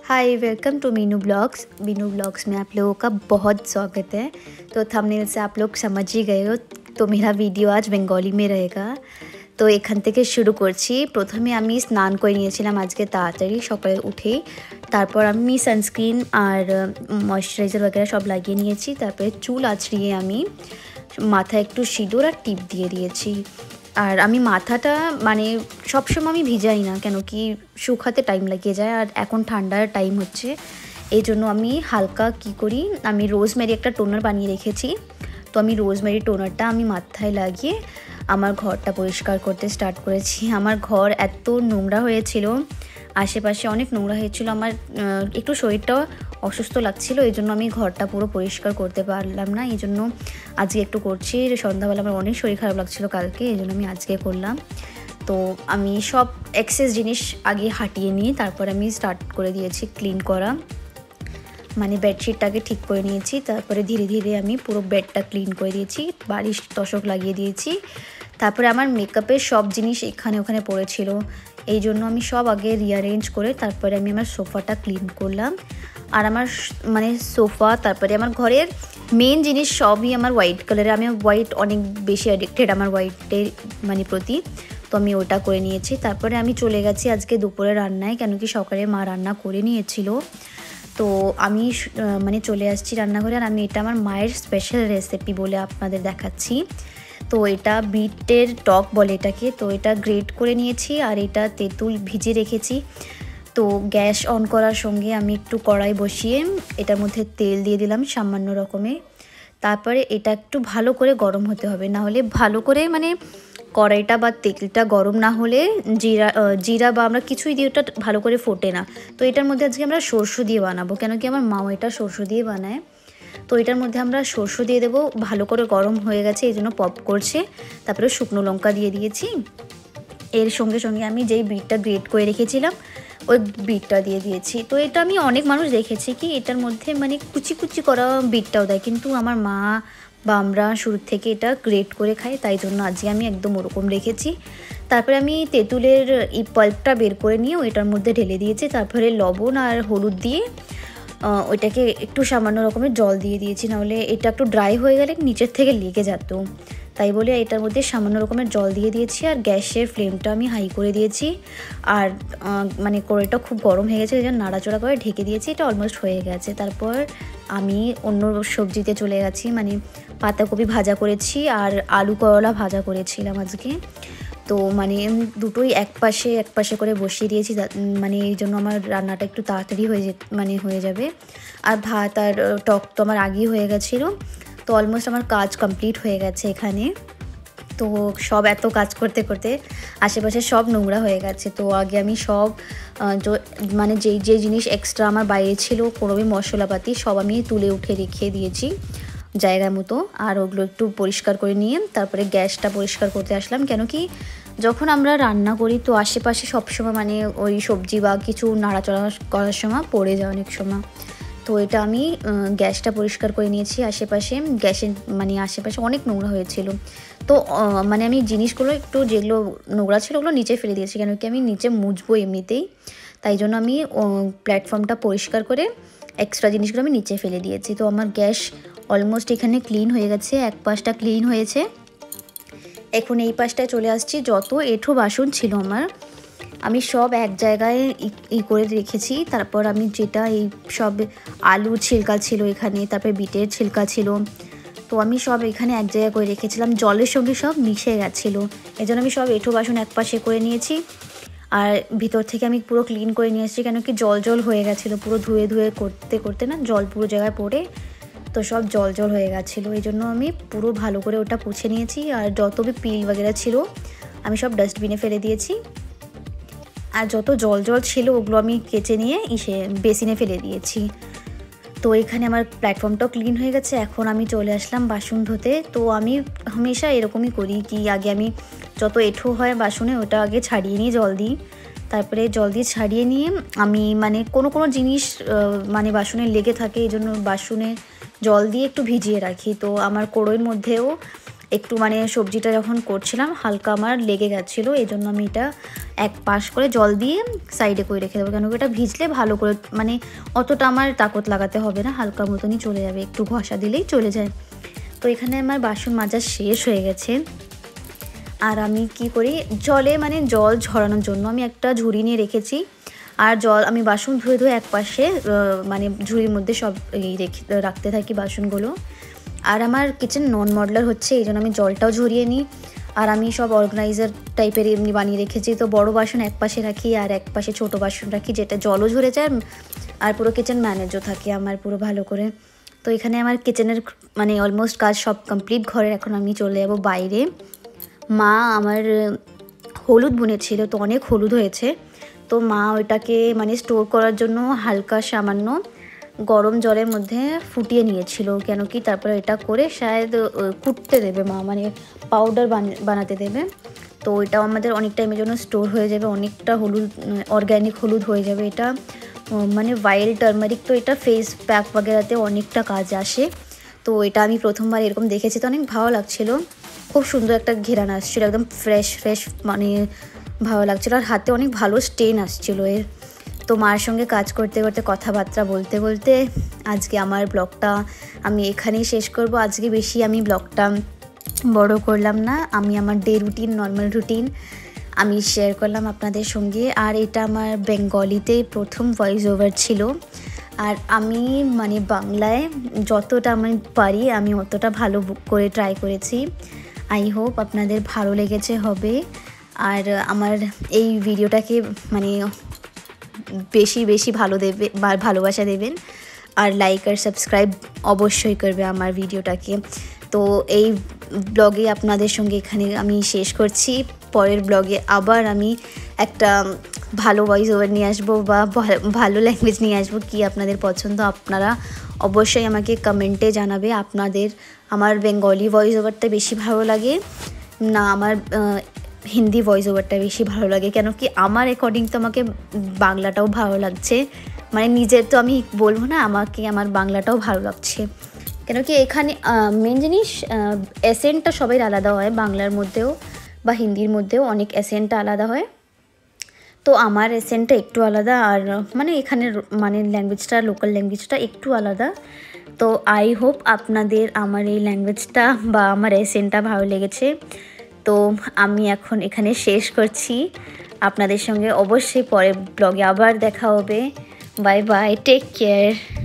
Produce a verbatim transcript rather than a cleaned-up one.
Hi welcome to Meenu blogs. Meenu blogs में आप लोगों का बहुत स्वागत है। तो थंबनेल से आप लोग समझ ही गए हो, तो मेरा वीडियो आज बेंगाली में रहेगा। तो एखान থেকে শুরু করছি। প্রথমে আমি স্নান করে নিয়েছিলাম আজকে তাড়াতাড়ি সকালে উঠে। তারপর আমি সানস্ক্রিন আর ময়শ্চারাইজার वगैरह সব লাগিয়ে নিয়েছি। তারপরে চুল আঁচড়িয়ে আমি মাথায় একটু সিঁদুর আর টিপ দিয়ে দিয়েছি। আর আমি মাথাটা মানে সবসময় আমি ভিজাই না, কেন কি শুকাতে টাইম লাগিয়ে যায়, আর এখন ঠান্ডার টাইম হচ্ছে, এই জন্য আমি হালকা কি করি, আমি রোজমেরি একটা টোনার বানিয়ে রেখেছি। তো আমি রোজমেরি টোনারটা আমি মাথায় লাগিয়ে আমার ঘরটা পরিষ্কার করতে স্টার্ট করেছি। আমার ঘর এত নোংরা হয়েছিল, আশেপাশে অনেক নোংরা হয়েছিল, আমার একটু শরীরটাও অসুস্থ লাগছিল, এই জন্য আমি ঘরটা পুরো পরিষ্কার করতে পারলাম না। এই জন্য আজকে একটু করছি। সন্ধ্যাবেলা আমার অনেক শরীর খারাপ লাগছিল কালকে, এই জন্য আমি আজকে করলাম। তো আমি সব এক্সেস জিনিস আগে হাঁটিয়ে নিয়ে তারপর আমি স্টার্ট করে দিয়েছি ক্লিন করা, মানে বেডশিটটাকে ঠিক করে নিয়েছি। তারপরে ধীরে ধীরে আমি পুরো বেডটা ক্লিন করে দিয়েছি, বালিশ তোশক লাগিয়ে দিয়েছি। তারপরে আমার মেকআপের সব জিনিস এখানে ওখানে পড়েছিল, এই জন্য আমি সব আগে রিঅ্যারেঞ্জ করে তারপরে আমি আমার সোফাটা ক্লিন করলাম। আর আমার মানে সোফা, তারপরে আমার ঘরের মেন জিনিস সবই আমার হোয়াইট কালারের। আমি হোয়াইট অনেক বেশি অ্যাডিক্টেড আমার হোয়াইটের মানে প্রতি, তো আমি ওটা করে নিয়েছি। তারপরে আমি চলে গেছি আজকে দুপুরে রান্নায়, কেন কি সকালে মা রান্না করে নিয়েছিল। তো আমি মানে চলে আসছি রান্নাঘরে, আর আমি এটা আমার মায়ের স্পেশাল রেসিপি বলে আপনাদের দেখাচ্ছি। তো এটা বিটের টক বলে এটাকে। তো এটা গ্রেট করে নিয়েছি আর এটা তেঁতুল ভিজে রেখেছি। তো গ্যাস অন করার সঙ্গে আমি একটু কড়াই বসিয়ে এটার মধ্যে তেল দিয়ে দিলাম সামান্য রকমের। তারপরে এটা একটু ভালো করে গরম হতে হবে, না হলে ভালো করে মানে কড়াইটা বা তেলটা গরম না হলে জিরা জিরা বা আমরা কিছুই দিয়ে ওটা ভালো করে ফোটে না। তো এটার মধ্যে আজকে আমরা সরষে দিয়ে বানাবো, কেন কি আমার মাও এটা সরষে দিয়ে বানায়। তো এটার মধ্যে আমরা সরষে দিয়ে দেবো। ভালো করে গরম হয়ে গেছে, এই জন্য পপ করছে। তারপরে শুকনো লঙ্কা দিয়ে দিয়েছি। এর সঙ্গে সঙ্গে আমি যেই বিটটা গ্রেট করে রেখেছিলাম ওই বিটটা দিয়ে দিয়েছি। তো এটা আমি অনেক মানুষ দেখেছি কি এটার মধ্যে মানে কুচি কুচি করা বিটটাও দেয়, কিন্তু আমার মা বা আমরা শুরু থেকে এটা গ্রেট করে খাই, তাই জন্য আজকে আমি একদম ওরকম রেখেছি। তারপরে আমি তেঁতুলের এই পাল্পটা বের করে নিয়ে ওইটার মধ্যে ঢেলে দিয়েছি। তারপরে লবণ আর হলুদ দিয়ে ওইটাকে একটু সামান্য রকমের জল দিয়ে দিয়েছি, নাহলে এটা একটু ড্রাই হয়ে গেলে নিচের থেকে লেগে যেত, তাই বলে এটার মধ্যে সামান্য রকমের জল দিয়ে দিয়েছি। আর গ্যাসের ফ্লেমটা আমি হাই করে দিয়েছি, আর মানে কড়াইটা খুব গরম হয়ে গেছে, এই জন্য নাড়াচড়া করে ঢেকে দিয়েছি। এটা অলমোস্ট হয়ে গেছে। তারপর আমি অন্য সবজিতে চলে গেছি, মানে পাতাকপি ভাজা করেছি আর আলু করলা ভাজা করেছিলাম আজকে। তো মানে দুটোই এক পাশে এক পাশে করে বসিয়ে দিয়েছি, মানে এই জন্য আমার রান্নাটা একটু তাড়াতাড়ি হয়ে যে মানে হয়ে যাবে। আর ভাত আর টক তো আমার আগেই হয়ে গেছিলো। তো অলমোস্ট আমার কাজ কমপ্লিট হয়ে গেছে এখানে। তো সব এত কাজ করতে করতে আশেপাশে সব নোংরা হয়ে গেছে। তো আগে আমি সব মানে যেই যেই জিনিস এক্সট্রা আমার বাইরে ছিল কোনো মশলাপাতি সব আমি তুলে উঠে রেখে দিয়েছি জায়গা মতো, আর ওগুলো একটু পরিষ্কার করে নিয়ে তারপরে গ্যাসটা পরিষ্কার করতে আসলাম। কেন কি যখন আমরা রান্না করি তো আশেপাশে সবসময় মানে ওই সবজি বা কিছু নাড়াচড়া করার সময় পড়ে যায় অনেক সময়। তো এটা আমি গ্যাসটা পরিষ্কার করে নিয়েছি। আশেপাশে গ্যাসের মানে আশেপাশে অনেক নোংরা হয়েছিল, তো মানে আমি জিনিসগুলো একটু যেগুলো নোংরা ছিল ওগুলো নিচে ফেলে দিয়েছি, কেন কি আমি নিচে মুছবো এমনিতেই, তাই জন্য আমি প্ল্যাটফর্মটা পরিষ্কার করে এক্সট্রা জিনিসগুলো আমি নিচে ফেলে দিয়েছি। তো আমার গ্যাস অলমোস্ট এখানে ক্লিন হয়ে গেছে, এক পাশটা ক্লিন হয়েছে। এখন এই পাশটায় চলে আসছি। যত এঁঠো বাসন ছিল আমার আমি সব এক জায়গায় ই করে রেখেছি। তারপর আমি যেটা এই সব আলু ছিলকা ছিল এখানে, তারপরে বিটের ছিলকা ছিল, তো আমি সব এখানে এক জায়গায় করে রেখেছিলাম, জলের সঙ্গে সব মিশে গেছিলো, এই জন্য আমি সব এঁঠো বাসন এক পাশে করে নিয়েছি। আর ভিতর থেকে আমি পুরো ক্লিন করে নিয়ে এসেছি, কেন কি জল জল হয়ে গেছিলো, পুরো ধুয়ে ধুয়ে করতে করতে না জল পুরো জায়গায় পড়ে তো সব জল জল হয়ে গেছিলো, এই জন্য আমি পুরো ভালো করে ওটা পুছে নিয়েছি। আর যত বি পিল वगैरह ছিল আমি সব ডাস্টবিনে ফেলে দিয়েছি, আর যত জল জল ছিল ওগুলো আমি কেচে নিয়ে ইসে বেসিনে ফেলে দিয়েছি। তো এখানে আমার প্ল্যাটফর্মটাও ক্লিন হয়ে গেছে। এখন আমি চলে আসলাম বাসন ধুতে। তো আমি হামেশা এরকমই করি কি আগে আমি যত এঁঠো হয় বাসনে ওটা আগে ছাড়িয়ে নিই জল দিই, তারপরে জল দিয়ে ছাড়িয়ে নিয়ে আমি মানে কোনো কোনো জিনিস মানে বাসনে লেগে থাকে, এই জন্য বাসনে জল দিয়ে একটু ভিজিয়ে রাখি। তো আমার কড়ইয়ের মধ্যেও একটু মানে সবজিটা যখন করছিলাম হালকা আমার লেগে গেছিলো, এই জন্য আমি এটা এক পাশ করে জল দিয়ে সাইডে করে রেখে দেবো, কেন কি এটা ভিজলে ভালো করে মানে অতটা আমার তাকত লাগাতে হবে না, হালকা মতনই চলে যাবে, একটু ঘষা দিলেই চলে যায়। তো এখানে আমার বাসন মাজা শেষ হয়ে গেছে। আর আমি কি করি, জলে মানে জল ঝরানোর জন্য আমি একটা ঝুড়ি নিয়ে রেখেছি, আর জল আমি বাসন ধুয়ে ধুয়ে এক পাশে মানে ঝুড়ির মধ্যে সব এই রেখে রাখতে থাকি বাসনগুলো। আর আমার কিচেন নন মডুলার হচ্ছে, এই জন্য আমি জলটাও ঝরিয়ে নিই। আর আমি সব অর্গানাইজার টাইপের এমনি বানিয়ে রেখেছি, তো বড় বাসন এক পাশে রাখি আর এক পাশে ছোটো বাসন রাখি, যেটা জলও ঝরে যায় আর পুরো কিচেন ম্যানেজও থাকে আমার পুরো ভালো করে। তো এখানে আমার কিচেনের মানে অলমোস্ট কাজ সব কমপ্লিট। ঘরে এখন আমি চলে যাবো বাইরে। মা আমার হলুদ বুনেছিল, তো অনেক হলুদ হয়েছে, তো মা ওইটাকে মানে স্টোর করার জন্য হালকা সামান্য গরম জলের মধ্যে ফুটিয়ে নিয়েছিল, কেন কি তারপরে এটা করে শায়দ কুটতে দেবে মা, মানে পাউডার বানাতে দেবে। তো ওইটাও আমাদের অনেক টাইমের জন্য স্টোর হয়ে যাবে, অনেকটা হলুদ অর্গ্যানিক হলুদ হয়ে যাবে এটা, মানে ওয়াইল্ড টার্মারিক, তো এটা ফেস প্যাক বগেরাতে অনেকটা কাজ আসে। তো এটা আমি প্রথমবার এরকম দেখেছি, তো অনেক ভালো লাগছিলো, খুব সুন্দর একটা ঘেরান আসছিলো, একদম ফ্রেশ ফ্রেশ মানে ভালো লাগছিলো, আর হাতে অনেক ভালো স্টেন আসছিলো এর। তো মার সঙ্গে কাজ করতে করতে কথাবার্তা বলতে বলতে আজকে আমার ব্লগটা আমি এখানেই শেষ করব। আজকে বেশি আমি ব্লগটা বড় করলাম না, আমি আমার ডে রুটিন নর্মাল রুটিন আমি শেয়ার করলাম আপনাদের সঙ্গে। আর এটা আমার বেঙ্গলিতে প্রথম ভয়েস ওভার ছিল, আর আমি মানে বাংলায় যতটা আমি পারি আমি অতটা ভালো করে ট্রাই করেছি। আই হোপ আপনাদের ভালো লেগেছে হবে, আর আমার এই ভিডিওটাকে মানে বেশি বেশি ভালো দেবে বা ভালোবাসা দেবেন, আর লাইক আর সাবস্ক্রাইব অবশ্যই করবে আমার ভিডিওটাকে। তো এই ব্লগে আপনাদের সঙ্গে এখানে আমি শেষ করছি, পরের ব্লগে আবার আমি একটা ভালো ভয়েস ওভার নিয়ে আসবো বা ভালো ল্যাঙ্গুয়েজ নিয়ে আসবো, কি আপনাদের পছন্দ আপনারা অবশ্যই আমাকে কমেন্টে জানাবে। আপনাদের আমার বেঙ্গলি ভয়েস ওভারটা বেশি ভালো লাগে না আমার হিন্দি ভয়েস ওভারটা বেশি ভালো লাগে, কেন কি আমার অ্যাকর্ডিং তো আমাকে বাংলাটাও ভালো লাগছে, মানে নিজের তো আমি বলবো না, আমাকে আমার বাংলাটাও ভালো লাগছে, কেন কি এখানে মেন জিনিস অ্যাসেন্টটা সবাই আলাদা হয়, বাংলার মধ্যেও বা হিন্দির মধ্যেও অনেক অ্যাসেন্টটা আলাদা হয়, তো আমার অ্যাসেন্টটা একটু আলাদা, আর মানে এখানের মানে ল্যাঙ্গুয়েজটা লোকাল ল্যাঙ্গুয়েজটা একটু আলাদা। তো আই হোপ আপনাদের আমার এই ল্যাঙ্গুয়েজটা বা আমার অ্যাসেন্টটা ভালো লেগেছে। তো আমি এখন এখানে শেষ করছি, আপনাদের সঙ্গে অবশ্যই পরের ব্লগে আবার দেখা হবে। Bye bye, take care.